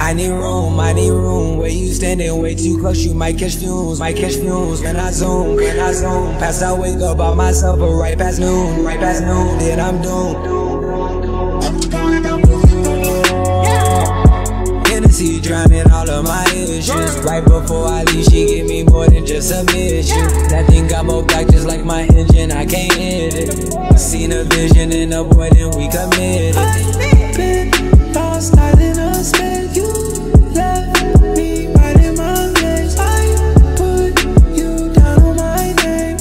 I need room, where you standing way too close, you might catch fumes, When I zoom, past I wake up by myself, but right past noon, then I'm doomed. Hennessy drowning all of my issues. Right before I leave, she give me more than just a mission. That thing got more back just like my engine, I can't hit it. Seen a vision in a boy, then we committed. Been lost, night in a space. You left me right in my place. I put you down on my name.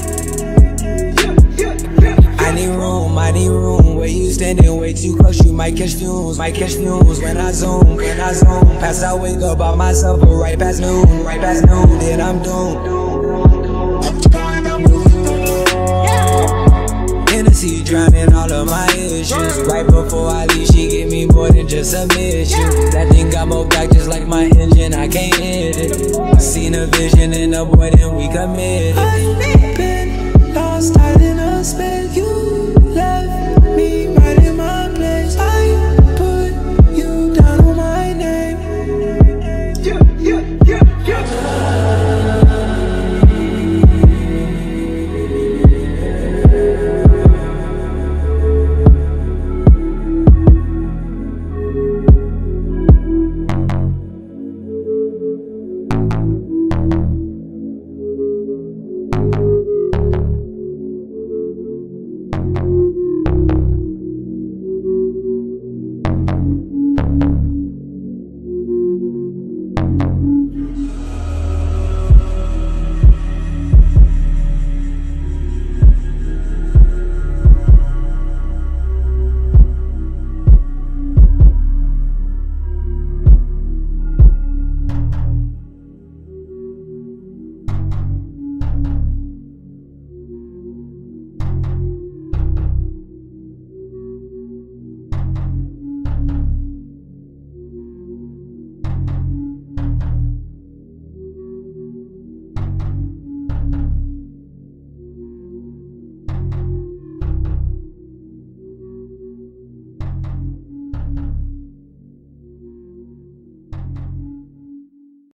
I need room, where you standing way too close, you might catch fumes, When I zoom, past I wake up by myself, but right past noon, then I'm doomed. Hennessy drowning all of my issues. Right before I leave, she give me more than just a mission. That thing got more back just like my engine, I can't hit it. Seen a vision in a boy, then we committed.